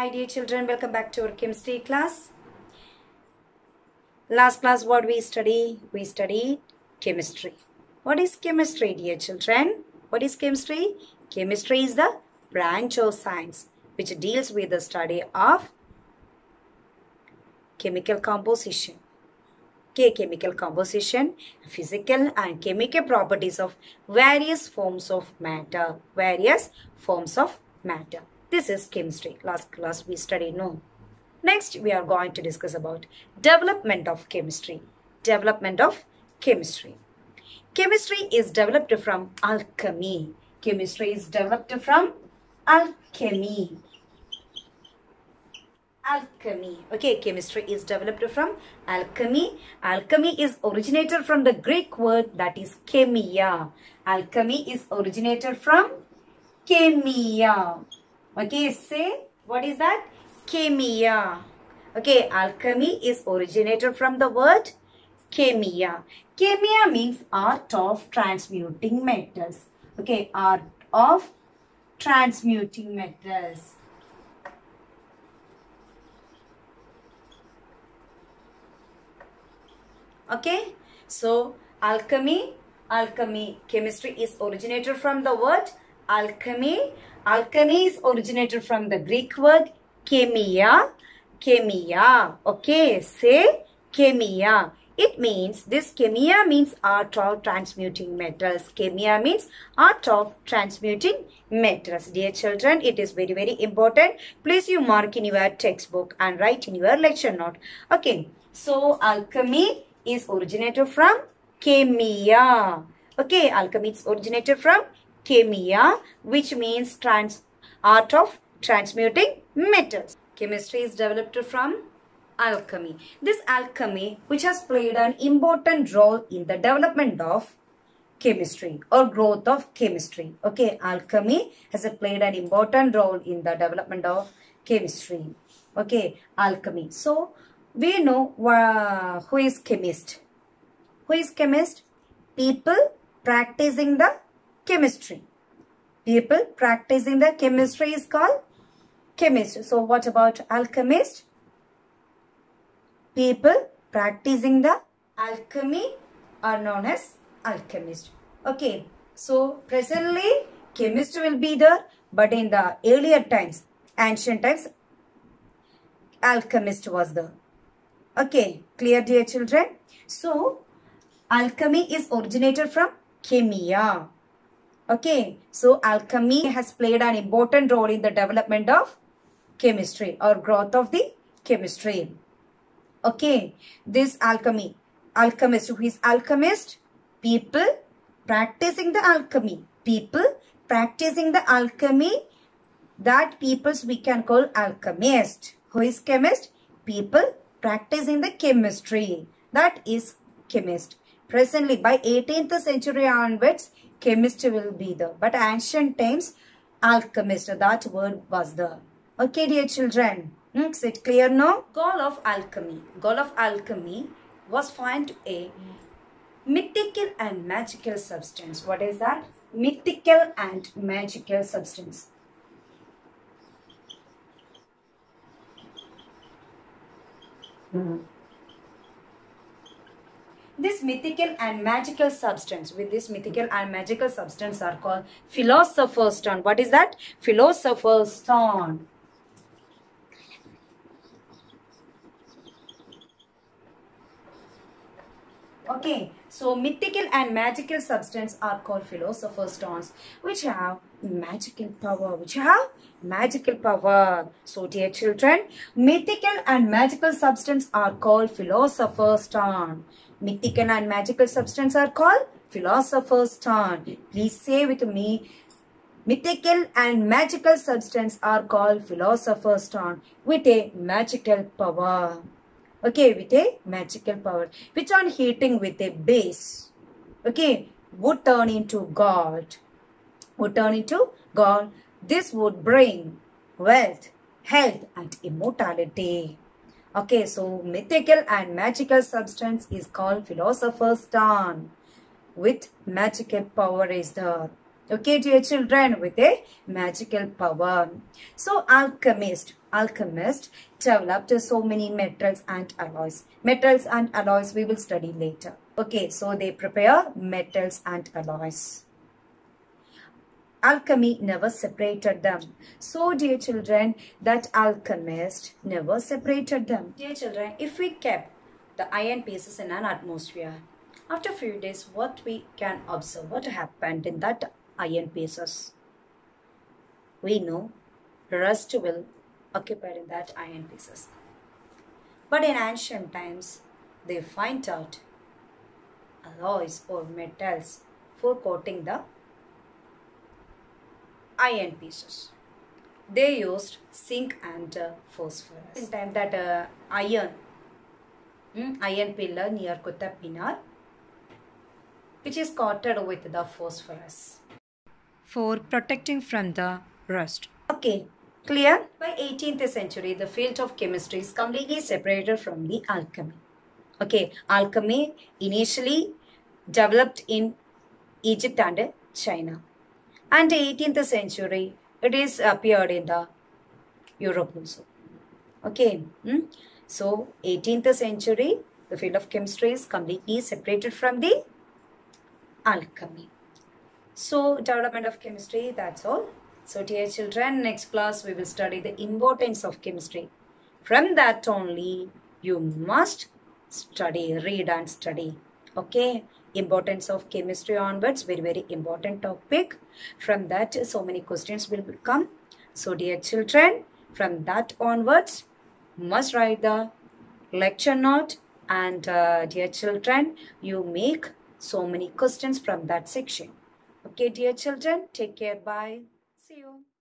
Hi dear children, welcome back to our chemistry class. Last class what we studied? We studied chemistry. What is chemistry dear children? What is chemistry? Chemistry is the branch of science which deals with the study of chemical composition. Chemical composition, physical and chemical properties of various forms of matter. This is chemistry. Last class we studied, no? Next we are going to discuss about development of chemistry. Development of chemistry. Chemistry is developed from alchemy. Chemistry is developed from alchemy. Okay, chemistry is developed from alchemy. Alchemy is originated from the Greek word that is chemia. Alchemy is originated from chemia. Okay, say what is that? Chemia. Okay, alchemy is originated from the word chemia. Chemia means art of transmuting metals. Okay, art of transmuting metals. Okay, so alchemy, chemistry is originated from the word alchemy. Alchemy is originated from the Greek word chemia. Okay, say chemia. It means, this chemia means art of transmuting metals. Chemia means art of transmuting metals. Dear children, it is very, very important. Please you mark in your textbook and write in your lecture note. Okay, so alchemy is originated from chemia. Okay, alchemy is originated from chemia, which means art of transmuting metals. Chemistry is developed from alchemy. This alchemy, which has played an important role in the development of chemistry or growth of chemistry. Okay, alchemy has played an important role in the development of chemistry. Okay, alchemy. So, we know who is chemist. Who is chemist? People practicing the chemistry. People practicing the chemistry is called chemist. So, what about alchemist? People practicing the alchemy are known as alchemist. Okay, so presently chemist will be there, but in the earlier times, ancient times, alchemist was there. Okay, clear dear children? So, alchemy is originated from chemia. Okay, so alchemy has played an important role in the development of chemistry or growth of the chemistry. Okay, this alchemy, alchemist, who is alchemist? People practicing the alchemy. People practicing the alchemy, that peoples we can call alchemist. Who is chemist? People practicing the chemistry, that is chemist. Presently, by 18th century onwards, chemist will be there. But ancient times, alchemist, that word was there. Okay, dear children. Is it clear now? Goal of alchemy. Goal of alchemy was find a mythical and magical substance. What is that? Mythical and magical substance. This mythical and magical substance, with this mythical and magical substance are called philosopher's stone. What is that? Philosopher's stone. Okay, so mythical and magical substance are called philosopher's stones, which have magical power. So dear children, mythical and magical substance are called philosopher's stone. Mythical and magical substance are called philosopher's stone. Please say with me, mythical and magical substance are called philosopher's stone with a magical power. Okay, with a magical power, which on heating with a base, okay, would turn into gold. This would bring wealth, health and immortality. Okay, so mythical and magical substance is called philosopher's stone with magical power is there. Okay, dear children, with a magical power. So alchemist developed so many metals and alloys. Metals and alloys we will study later. Okay, so they prepare metals and alloys. Alchemy never separated them. So dear children, that alchemist never separated them. Dear children, if we kept the iron pieces in an atmosphere, after a few days, what we can observe, what happened in that iron pieces? We know rust will occupy in that iron pieces. But in ancient times, they find out alloys or metals for coating the iron pieces. They used zinc and phosphorus. In time that iron pillar near Kutapinar, which is coated with the phosphorus for protecting from the rust. Okay, clear? By 18th century, the field of chemistry is completely separated from the alchemy. Okay, alchemy initially developed in Egypt and China. And 18th century, it is appeared in the Europe also. Okay, so 18th century, the field of chemistry is completely separated from the alchemy. So development of chemistry, that's all. So dear children, next class we will study the importance of chemistry. From that only you must study, read and study. Okay, importance of chemistry onwards, very important topic. From that so many questions will come. So dear children, from that onwards must write the lecture note, and dear children, you make so many questions from that section. Okay, dear children, take care. Bye. See you.